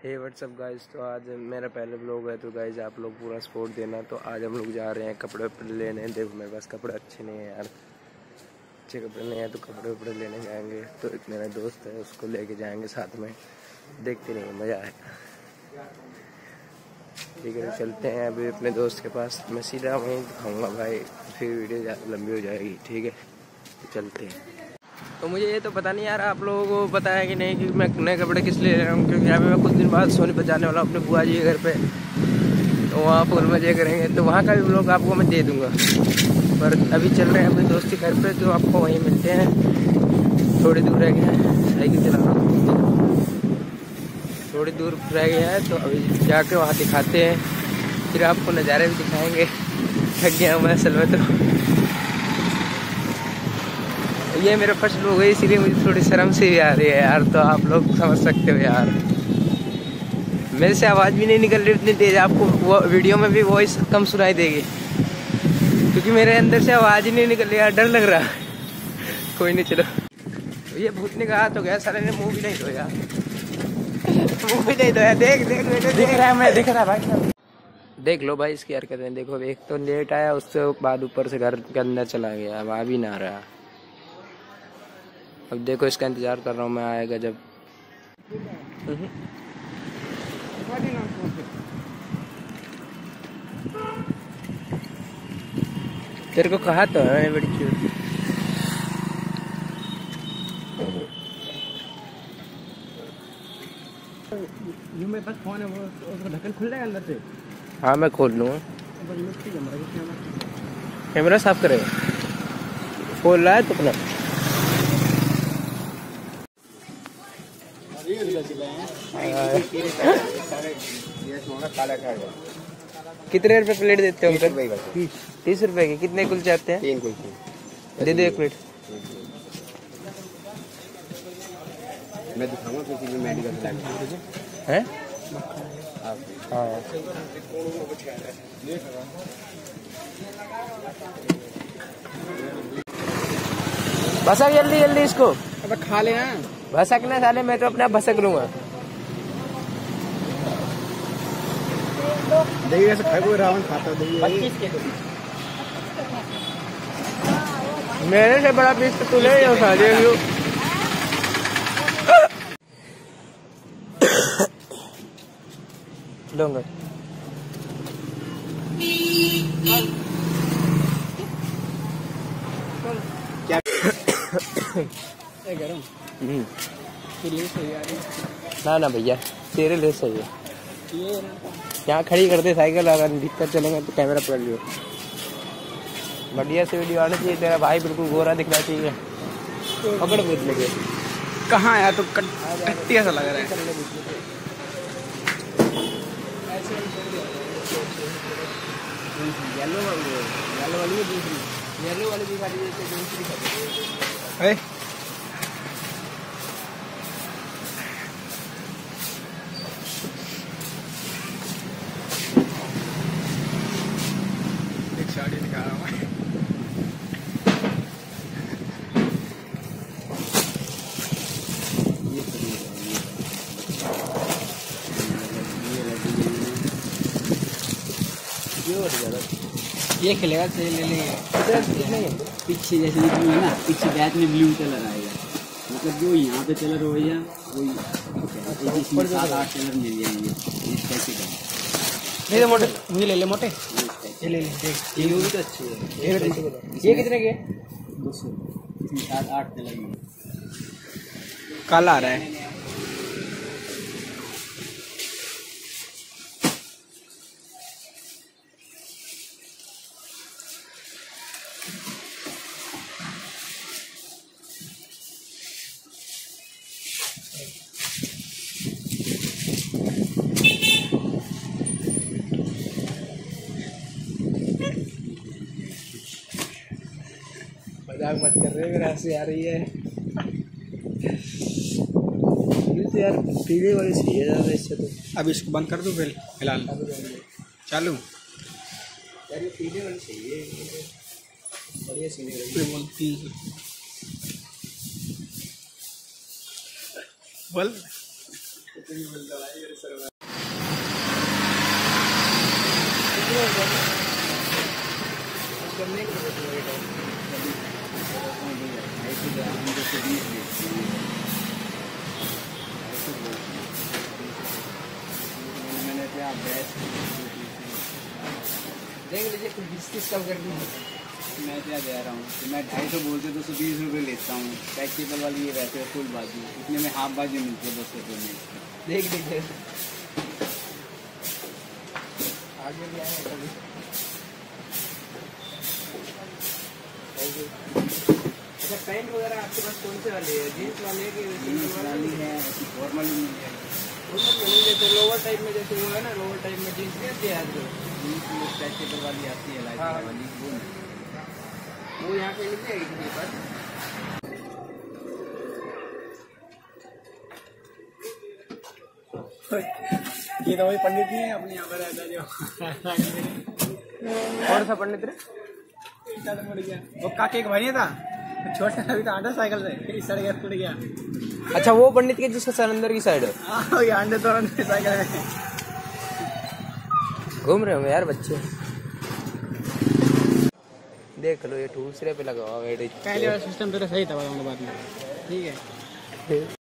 हे WhatsApp guys. तो आज मेरा पहले ब्लॉग है, तो गाइस आप लोग पूरा सपोर्ट देना। तो आज हम लोग जा रहे हैं कपड़े वपड़े लेने। देखो मेरे पास कपड़े अच्छे नहीं है यार, अच्छे कपड़े नहीं है, तो कपड़े वपड़े लेने जाएंगे। तो एक मेरा दोस्त है, उसको लेके जाएंगे साथ में, देखते नहीं मज़ा आएगा। ठीक है, तो चलते हैं अभी अपने दोस्त के पास। मैं सीधा वहीं दिखाऊँगा भाई, फिर वीडियो लंबी हो जाएगी। ठीक है, तो चलते हैं। तो मुझे ये तो पता नहीं यार, आप लोगों को पता है कि नहीं कि मैं नए कपड़े किस लिए ले रहा हूँ, क्योंकि अभी मैं कुछ दिन बाद सोनीपत जाने वाला हूँ अपने बुआ जी के घर पे। तो वहाँ फुल मजे करेंगे, तो वहाँ का भी ब्लॉग आपको मैं दे दूँगा। पर अभी चल रहे हैं अपने दोस्त के घर पे, तो आपको वहीं मिलते हैं। थोड़ी दूर रह गया है, साइकिल चला रहा हूँ, थोड़ी दूर रह गया है, तो अभी जाके वहाँ दिखाते हैं, फिर आपको नज़ारे भी दिखाएँगे। थक गया हूँ मैं असल में। तो ये मेरे फर्स्ट लोग है, इसीलिए मुझे थोड़ी शर्म से भी आ रही है यार। तो आप लोग समझ सकते हो यार, मेरे से आवाज़ भी नहीं निकल रही इतनी तेज। आपको वो वीडियो में भी वॉइस कम सुनाई देगी, क्योंकि मेरे अंदर से आवाज़ ही नहीं निकल रही यार, डर लग रहा है। कोई नहीं, चलो। तो ये भूतने का हाथ हो गया, सारे ने मुँह भी नहीं धोया, मुँह भी नहीं धोया। देख देख बेटे, दिख रहा है, मैं दिख रहा है भाई। देख लो भाई इसकी हरकतें देखो। एक तो लेट आया, उससे बाद ऊपर से घर के अंदर चला गया, अब आ भी ना रहा। अब देखो इसका इंतजार कर रहा हूँ मैं, आएगा जब। तेरे को कहा तो है बड़ी क्यूट। मेरे पास फोन है, वो ढक्कन खुल जाएगा अंदर से। हाँ मैं खोल लूँगा। कैमरा साफ करेगा, खोल रहा है तो अपना। कितने रुपए प्लेट देते हो अंकल? 30 रुपए की। कितने कुलचे आते हैं? 3 कुलचे दे दो 1 प्लेट। मैं दिखाऊंगा किसी भी मेडिकल है। हाँ भसक जल्दी जल्दी इसको। अब खा लेना। भसकने साले, मैं तो अपना भसक लूंगा। दही ऐसे खाए, कोई रावण खाता दही। 25 के। मेरे से बड़ा पीस तो तू ले जाओ साले। लूंगा। क्या गरम ना ना भैया, तेरे लिए सही है। यहाँ खड़ी कर दे साइकिल, अगर दिक्कत चलेंगे तो कैमरा पकड़ लियो। बढ़िया से वीडियो आना चाहिए। तेरा भाई बिल्कुल गोरा दिखना चाहिए। पकड़ पूछ लगे कहाँ आया, तो कट्टी ऐसा लग रहा है। येलो वाली दिखा दीजिए। साड़ी दिखा रहा हूँ। ये खेलेगा तो ले लेंगे। पीछे जैसे है ना, पीछे बैक में ब्लू कलर आएगा, मतलब जो यहाँ पे कलर हो या वही इसमें 7-8 कलर मिल जाएंगे इस टाइप के। ये मोटे, ये ले ले मोटे, ये ले ले। ये भी तो अच्छी है। ये कितने के? 200। इसमें 7-8 कलर काला आ रहा है। मजाक मत कर रहे, मेरा हंसी आ रही है। तो यार पीले वाली सही है ज़्यादा इससे तो। अब इसको बंद कर दो फिलहाल, चालू। यार ये पीले वाली सही है, बढ़िया सीने बोल। मैंने क्या देख लीजिए कुछ 20 कम कर दीजिए। मैं क्या कह रहा हूँ कि मैं 250 बोलते 220 रुपये लेता हूँ। टैक्सीबल वाली ये वैसे फुल बाजू, इतने में हाफ बाजू मिलती है 10 रुपये में। देख लीजिए आगे भी आएगा कभी। अच्छा पैंट वगैरह आपके पास कौन से वाले है? जीन्स वाले है कि जीन्स वाली है, फॉर्मल मिल जाएगी। जैसे लोअर टाइप में, जैसे वो है ना लोअर टाइप में जीन्स भी आती है आजकल। जीन्स टैक्सीबल वाली आती है लाइट वाली, वो यहाँ पे मिल जाएगी किसी पर? ये तो वही पंडित ही है अपने यहाँ पर रहता जो। कौन सा पंडित रे? वो काके एक भाई था, छोटा अभी तो आंडा साइकिल से फिर सड़ गया, टूट गया। अच्छा वो पंडित के जिसका सर अंदर की साइड है। हाँ ये आंडे तो साइकिल में घूम रहे होंगे यार बच्चे। देख लो ये दूसरे पे लगा हुआ है। पहले वाला सिस्टम तो सही था बाद में, ठीक है।